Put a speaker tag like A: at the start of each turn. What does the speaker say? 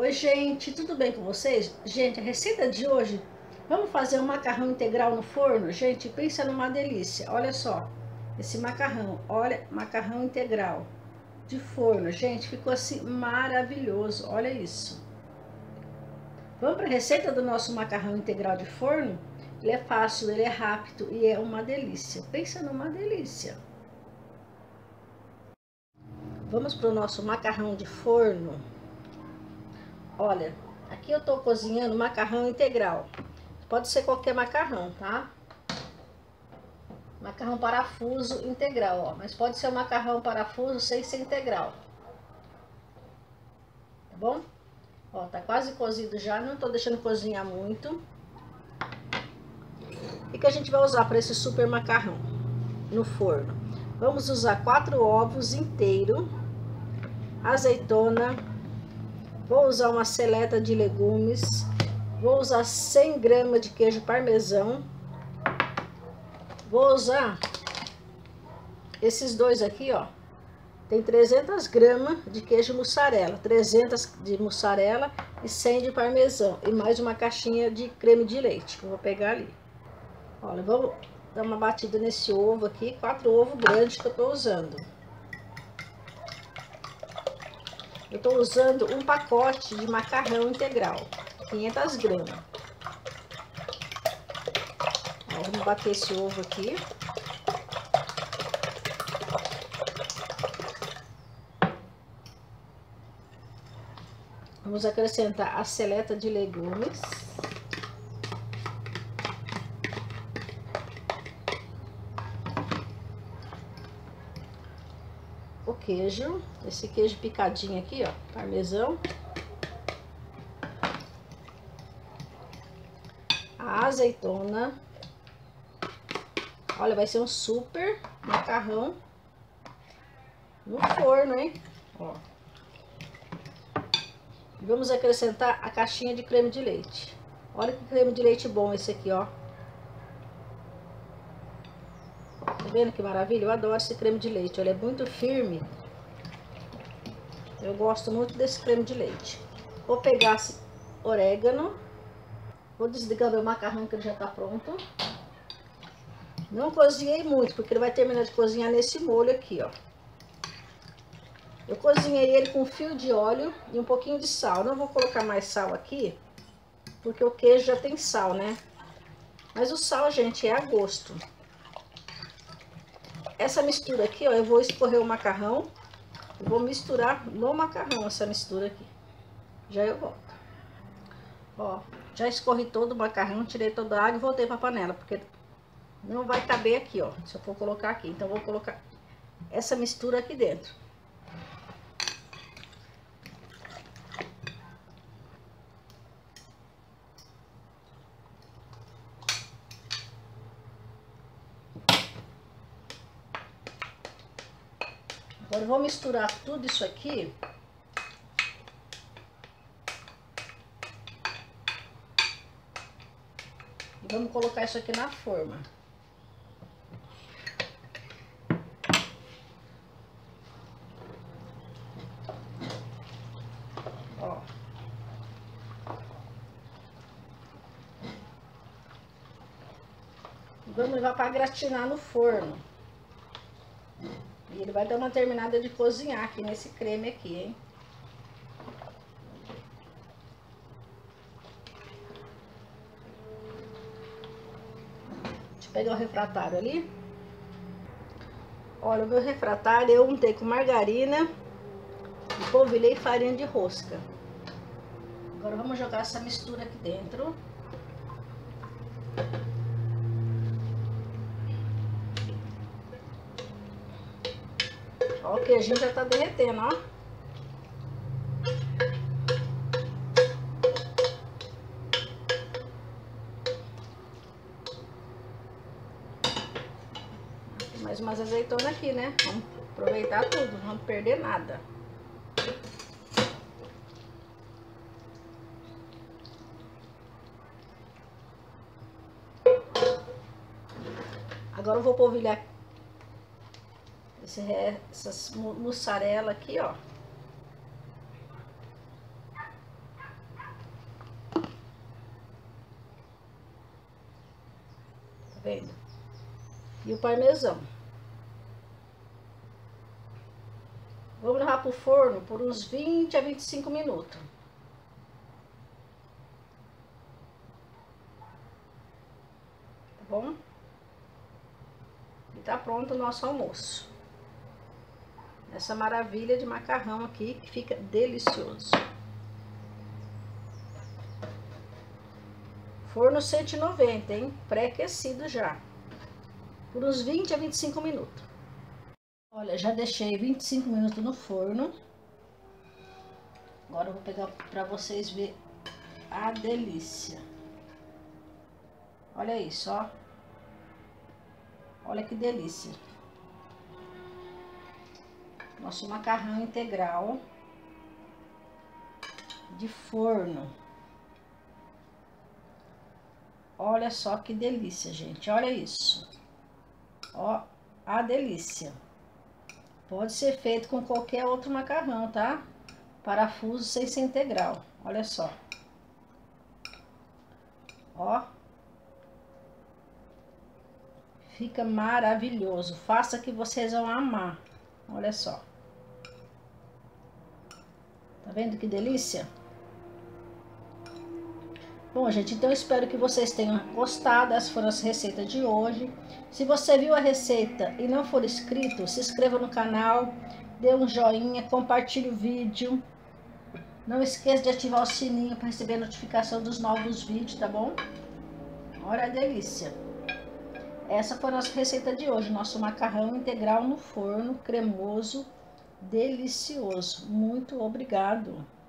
A: Oi, gente, tudo bem com vocês? Gente, a receita de hoje, vamos fazer um macarrão integral no forno? Gente, pensa numa delícia. Olha só, esse macarrão, olha, macarrão integral de forno. Gente, ficou assim maravilhoso, olha isso. Vamos para a receita do nosso macarrão integral de forno? Ele é fácil, ele é rápido e é uma delícia. Pensa numa delícia. Vamos para o nosso macarrão de forno. Olha, aqui eu tô cozinhando macarrão integral. Pode ser qualquer macarrão, tá? Macarrão parafuso integral, ó. Mas pode ser um macarrão parafuso sem ser integral. Tá bom? Ó, tá quase cozido já, não tô deixando cozinhar muito. O que a gente vai usar para esse super macarrão no forno? Vamos usar 4 ovos inteiros, azeitona, vou usar uma seleta de legumes, vou usar 100 gramas de queijo parmesão, vou usar esses dois aqui, ó. Tem 300 gramas de queijo mussarela, 300 de mussarela e 100 de parmesão. E mais uma caixinha de creme de leite, que eu vou pegar ali. Olha, vamos dar uma batida nesse ovo aqui, 4 ovos grandes que eu tô usando. Eu tô usando um pacote de macarrão integral, 500 gramas. Ó, vamos bater esse ovo aqui. Vamos acrescentar a seleta de legumes. O queijo, esse queijo picadinho aqui, ó, parmesão. A azeitona. Olha, vai ser um super macarrão no forno, hein? Ó. Vamos acrescentar a caixinha de creme de leite. Olha que creme de leite bom esse aqui, ó. Tá vendo que maravilha? Eu adoro esse creme de leite. Ele é muito firme. Eu gosto muito desse creme de leite. Vou pegar esse orégano. Vou desligar meu macarrão que ele já tá pronto. Não cozinhei muito, porque ele vai terminar de cozinhar nesse molho aqui, ó. Eu cozinhei ele com fio de óleo e um pouquinho de sal. Não vou colocar mais sal aqui, porque o queijo já tem sal, né? Mas o sal, gente, é a gosto. Essa mistura aqui, ó, eu vou escorrer o macarrão. Eu vou misturar no macarrão essa mistura aqui. Já eu volto. Ó, já escorri todo o macarrão, tirei toda a água e voltei para a panela, porque não vai caber aqui, ó, se eu for colocar aqui. Então, eu vou colocar essa mistura aqui dentro. Agora eu vou misturar tudo isso aqui. E vamos colocar isso aqui na forma. Ó. Vamos levar para gratinar no forno. E ele vai dar uma terminada de cozinhar aqui nesse creme aqui, hein? Deixa eu pegar o refratário ali. Olha, o meu refratário eu untei com margarina e polvilhei farinha de rosca. Agora vamos jogar essa mistura aqui dentro. Ó, o queijinho já tá derretendo, ó. Tem mais umas azeitonas aqui, né? Vamos aproveitar tudo, não vamos perder nada. Agora eu vou polvilhar essas mussarela aqui, ó. vendo? E o parmesão. Vamos levar pro forno por uns 20 a 25 minutos. Tá bom? E tá pronto o nosso almoço. Essa maravilha de macarrão aqui, que fica delicioso. Forno 190, hein? Pré-aquecido já. Por uns 20 a 25 minutos. Olha, já deixei 25 minutos no forno. Agora eu vou pegar para vocês verem a delícia. Olha isso, ó. Olha que delícia. Nosso macarrão integral de forno. Olha só que delícia, gente. Olha isso. Ó, a delícia. Pode ser feito com qualquer outro macarrão, tá? Parafuso sem ser integral. Olha só. Ó. Fica maravilhoso. Faça que vocês vão amar. Olha só. Tá vendo que delícia? Bom, gente, então eu espero que vocês tenham gostado. Essas foram as receitas de hoje. Se você viu a receita e não for inscrito, se inscreva no canal, dê um joinha, compartilhe o vídeo. Não esqueça de ativar o sininho para receber a notificação dos novos vídeos, tá bom? Olha a delícia. Essa foi a nossa receita de hoje, nosso macarrão integral no forno, cremoso, delicioso. Muito obrigado!